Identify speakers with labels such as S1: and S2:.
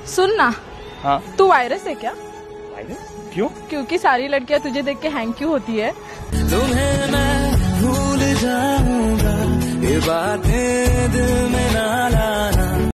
S1: सुन ना।
S2: हाँ।
S1: तू वायरस है क्या?
S2: वायरस? क्यों?
S1: क्योंकि सारी लड़कियां तुझे देख के हैंग क्यों होती है?
S3: तुम्हें मैं भूल जाऊंगा, ये बातें दिल में